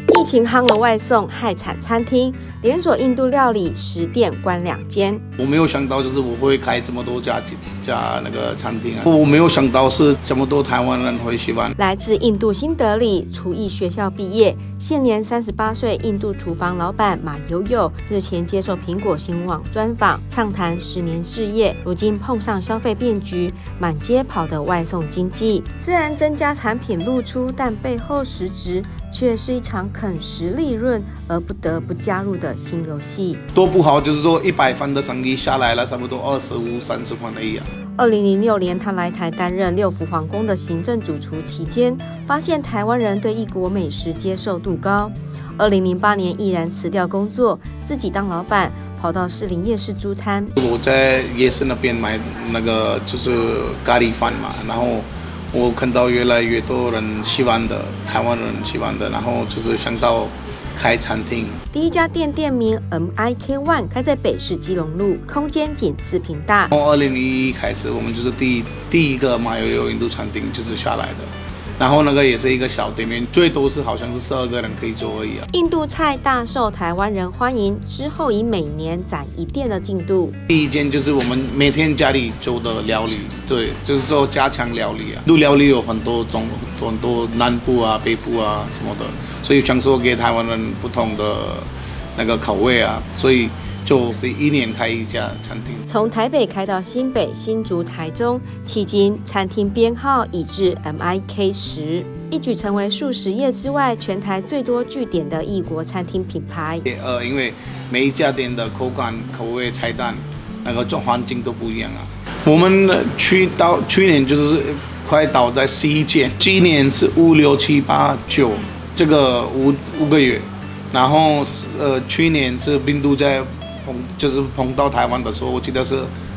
疫情夯了外送，害惨餐厅，连锁印度料理10店关2间。 我没有想到，就是我会开这么多家那个餐厅啊！我没有想到是这么多台湾人会喜欢。 来自印度新德里厨艺学校毕业，现年38岁，印度厨房老板马友友日前接受苹果新闻网专访，畅谈10年事业，如今碰上消费变局，满街跑的外送经济，虽然增加产品露出，但背后实质却是一场啃食利润而不得不加入的新游戏。 多不好，就是说100分的生意下来了，差不多25-30分而已啊。 2006年，他来台担任六福皇宫的行政主厨期间，发现台湾人对异国美食接受度高。2008年，毅然辞掉工作，自己当老板，跑到士林夜市租摊。 我在夜市那边买那个就是咖喱饭嘛，然后我看到越来越多人喜欢的，台湾人喜欢的，然后就是想到开餐厅。 第一家店名 MIK One 开在北市基隆路，空间仅4坪大。 从2011开始，我们就是第一个马友友印度餐厅就是下来的。然后那个也是一个小店面，最多是好像是12个人可以做而已啊。 印度菜大受台湾人欢迎，之后以每年攒1店的进度。 第一件就是我们每天家里做的料理，对，就是做家常料理啊。印度料理有很多种，很多南部啊、北部啊什么的，所以想说给台湾人不同的那个口味啊，所以就是1年开一家餐厅， 从台北开到新北、新竹、台中，迄今餐厅编号已至 MIK 10，一举成为数10业之外全台最多据点的异国餐厅品牌。 因为每一家店的口感、口味、菜单那个环境都不一样啊。我们去年就是快倒在11间，今年是5、6、7、8、9，这个5个月，然后去年是病毒在。就是碰到台湾的时候，我记得是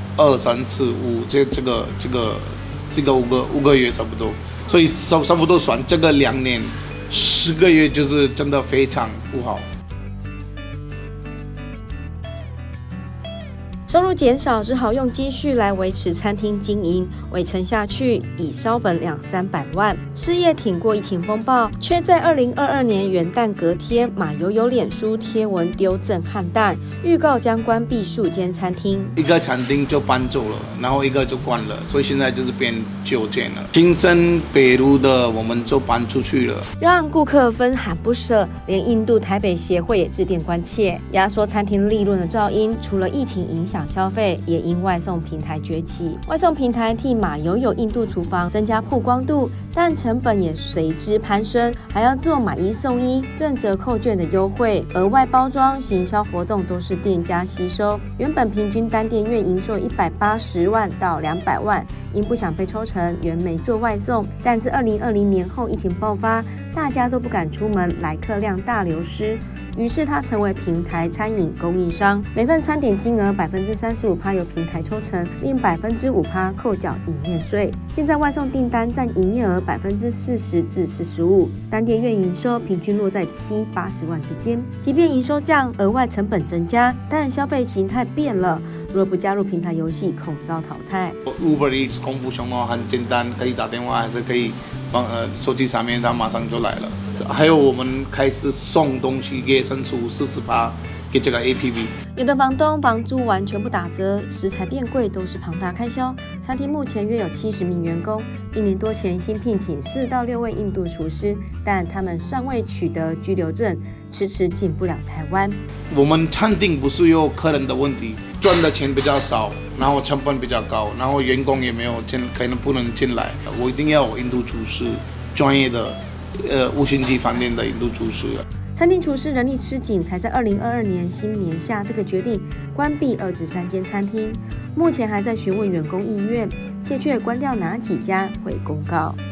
2、3、4、5，这个5个月差不多，所以差不多算这个2年10个月，就是真的非常不好。 收入减少，只好用积蓄来维持餐厅经营，未撑下去，已烧本200-300万。事业挺过疫情风暴，却在2022年元旦隔天，马友友脸书贴文丢震撼弹，预告将关闭数间餐厅。 一个餐厅就搬走了，然后一个就关了，所以现在就是变9间了。新生北路的我们就搬出去了， 让顾客分喊不舍，连印度台北协会也致电关切，压缩餐厅利润的噪音，除了疫情影响消费，也因外送平台崛起。外送平台替马友友印度厨房增加曝光度，但成本也随之攀升，还要做买1送1、赠折扣券的优惠，额外包装、行销活动都是店家吸收。原本平均单店月营收180万到200万，因不想被抽成，原没做外送。但自2020年后疫情爆发，大家都不敢出门，来客量大流失。于是他成为平台餐饮供应商，每份餐点金额35%由平台抽成，另5%扣缴营业税。现在外送订单占营业额40%至45%，单店月营收平均落在7、80万之间。即便营收降，额外成本增加，但消费形态变了。若不加入平台游戏，恐遭淘汰。 Uber Eats 空腹熊猫很简单，可以打电话，还是可以手机上面它马上就来了。还有我们开始送东西给申诉40%给这个 APP。 有的房东房租完全不打折，食材变贵都是庞大开销。餐厅目前约有70名员工，1年多前新聘请4到6位印度厨师，但他们尚未取得居留证，迟迟进不了台湾。 我们餐厅不是有客人的问题，赚的钱比较少，然后成本比较高，然后员工也没有可能不能进来。我一定要有印度厨师，专业的5星级饭店的印度厨师。 餐厅厨师人力吃紧，才在2022年新年下这个决定，关闭2至3间餐厅。目前还在询问员工意愿，且关掉哪几家会公告。